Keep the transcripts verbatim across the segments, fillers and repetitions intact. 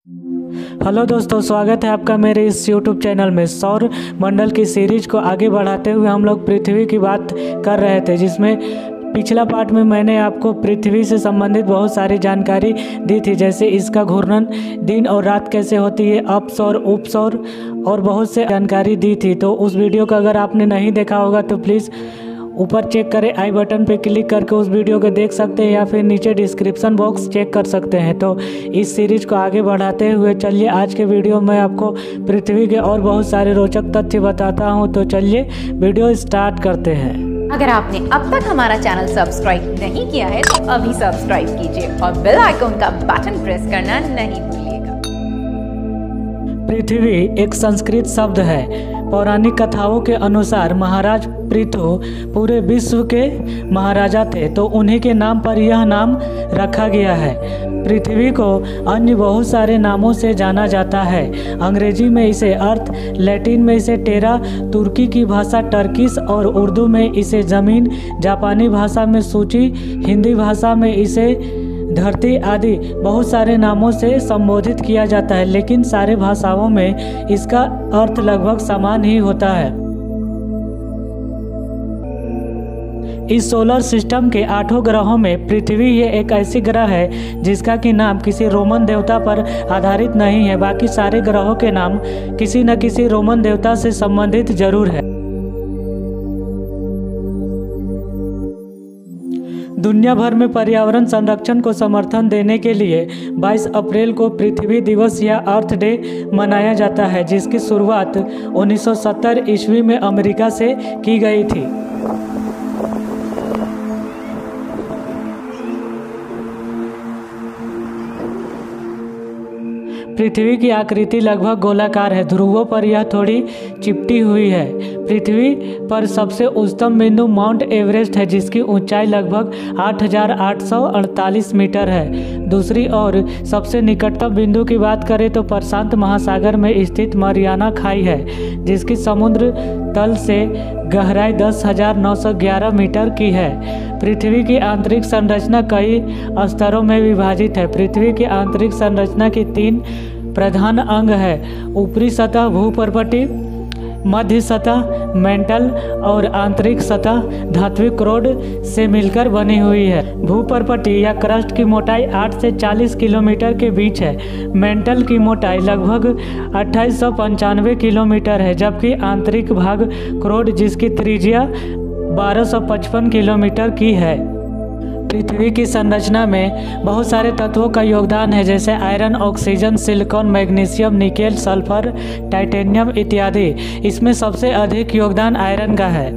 Hello दोस्तों, स्वागत है आपका मेरे इस यूट्यूब चैनल में। सौर मंडल की सीरीज को आगे बढ़ाते हुए हम लोग पृथ्वी की बात कर रहे थे, जिसमें पिछला पार्ट में मैंने आपको पृथ्वी से संबंधित बहुत सारी जानकारी दी थी, जैसे इसका घूर्णन, दिन और रात कैसे होती है, अपसौर उपसौर और बहुत से जानकारी दी थी। तो उस वीडियो को अगर आपने नहीं देखा होगा तो प्लीज़ ऊपर चेक करें, आई बटन पे क्लिक करके उस वीडियो को देख सकते हैं, या फिर नीचे डिस्क्रिप्शन बॉक्स चेक कर सकते हैं। तो इस सीरीज को आगे बढ़ाते हुए चलिए आज के वीडियो में आपको पृथ्वी के और बहुत सारे रोचक तथ्य बताता हूं। तो चलिए वीडियो स्टार्ट करते हैं। अगर आपने अब तक हमारा चैनल सब्सक्राइब नहीं किया है तो अभी सब्सक्राइब कीजिए और बेल आइकन का बटन प्रेस करना नहीं भूलिएगा। पृथ्वी एक संस्कृत शब्द है। पौराणिक कथाओं के अनुसार महाराज पृथु पूरे विश्व के महाराजा थे, तो उन्हीं के नाम पर यह नाम रखा गया है। पृथ्वी को अन्य बहुत सारे नामों से जाना जाता है। अंग्रेजी में इसे अर्थ, लैटिन में इसे टेरा, तुर्की की भाषा टर्किश और उर्दू में इसे ज़मीन, जापानी भाषा में सूची, हिंदी भाषा में इसे धरती आदि बहुत सारे नामों से संबोधित किया जाता है, लेकिन सारे भाषाओं में इसका अर्थ लगभग समान ही होता है। इस सोलर सिस्टम के आठों ग्रहों में पृथ्वी ये एक ऐसी ग्रह है जिसका कि नाम किसी रोमन देवता पर आधारित नहीं है। बाकी सारे ग्रहों के नाम किसी न किसी रोमन देवता से संबंधित जरूर है। दुनिया भर में पर्यावरण संरक्षण को समर्थन देने के लिए बाईस अप्रैल को पृथ्वी दिवस या अर्थ डे मनाया जाता है, जिसकी शुरुआत उन्नीस सौ सत्तर ईस्वी में अमेरिका से की गई थी। पृथ्वी की आकृति लगभग गोलाकार है, ध्रुवों पर यह थोड़ी चिपटी हुई है। पृथ्वी पर सबसे उच्चतम बिंदु माउंट एवरेस्ट है, जिसकी ऊंचाई लगभग आठ हज़ार आठ सौ अड़तालीस मीटर है। दूसरी ओर सबसे निकटतम बिंदु की बात करें तो प्रशांत महासागर में स्थित मरियाना खाई है, जिसकी समुद्र तल से गहराई दस हज़ार नौ सौ ग्यारह मीटर की है। पृथ्वी की आंतरिक संरचना कई स्तरों में विभाजित है। पृथ्वी की आंतरिक संरचना की तीन प्रधान अंग है: ऊपरी सतह भूपर्पटी, मध्य सतह मेंटल और आंतरिक सतह धात्विक क्रोड से मिलकर बनी हुई है। भूपर्पटी या क्रस्ट की मोटाई आठ से चालीस किलोमीटर के बीच है। मेंटल की मोटाई लगभग अट्ठाईस सौ पंचानवे किलोमीटर है, जबकि आंतरिक भाग क्रोड जिसकी त्रिज्या बारह सौ पचपन किलोमीटर की है। पृथ्वी की संरचना में बहुत सारे तत्वों का योगदान है, जैसे iron, oxygen, silicon, magnesium, nickel, sulphur, titanium इत्यादि। इसमें सबसे अधिक योगदान आयरन का है।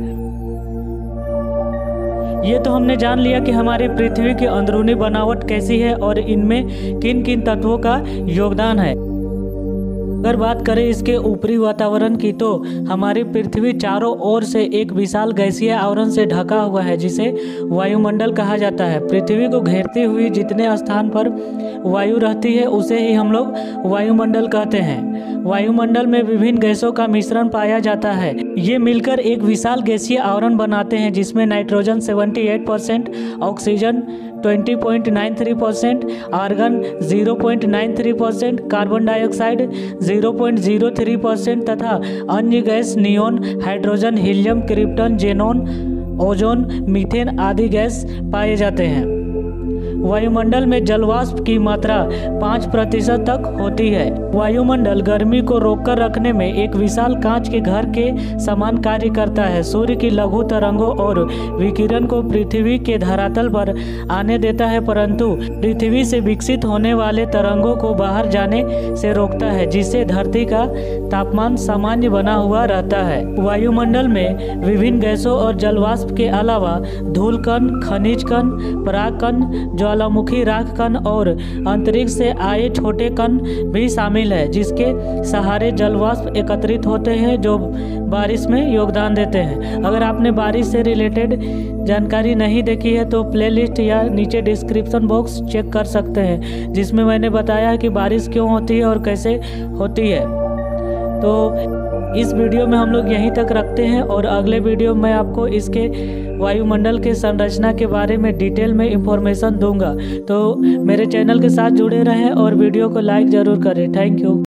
ये तो हमने जान लिया कि हमारी पृथ्वी की अंदरूनी बनावट कैसी है और इनमें किन किन तत्वों का योगदान है। अगर बात करें इसके ऊपरी वातावरण की, तो हमारी पृथ्वी चारों ओर से एक विशाल गैसीय आवरण से ढका हुआ है, जिसे वायुमंडल कहा जाता है। पृथ्वी को घेरती हुई जितने स्थान पर वायु रहती है उसे ही हम लोग वायुमंडल कहते हैं। वायुमंडल में विभिन्न गैसों का मिश्रण पाया जाता है। ये मिलकर एक विशाल गैसीय आवरण बनाते हैं, जिसमें नाइट्रोजन अठहत्तर परसेंट, ऑक्सीजन बीस पॉइंट नौ तीन परसेंट, आर्गन ज़ीरो पॉइंट नौ तीन percent, carbon dioxide zero point zero तीन परसेंट तथा अन्य gas neon, hydrogen, helium, krypton, xenon, ozone, methane आदि गैस पाए जाते हैं। वायुमंडल में जलवाष्प की मात्रा पाँच प्रतिशत तक होती है। वायुमंडल गर्मी को रोककर रखने में एक विशाल कांच के घर के समान कार्य करता है। सूर्य की लघु तरंगों और विकिरण को पृथ्वी के धरातल पर आने देता है, परंतु पृथ्वी से विकसित होने वाले तरंगों को बाहर जाने से रोकता है, जिससे धरती का तापमान सामान्य बना हुआ रहता है। वायुमंडल में विभिन्न गैसों और जलवाष्प के अलावा धूल कण, खनिज कण, पराग कण, ज्वालामुखी राख कण और अंतरिक्ष से आए छोटे कण भी शामिल है, जिसके सहारे जलवाष्प एकत्रित होते हैं, जो बारिश में योगदान देते हैं। अगर आपने बारिश से रिलेटेड जानकारी नहीं देखी है तो प्लेलिस्ट या नीचे डिस्क्रिप्शन बॉक्स चेक कर सकते हैं, जिसमें मैंने बताया कि बारिश क्यों होती है और कैसे होती है। तो इस वीडियो में हम लोग यहीं तक रखते हैं और अगले वीडियो में आपको इसके वायुमंडल के संरचना के बारे में डिटेल में इंफॉर्मेशन दूंगा। तो मेरे चैनल के साथ जुड़े रहें और वीडियो को लाइक ज़रूर करें। Thank you.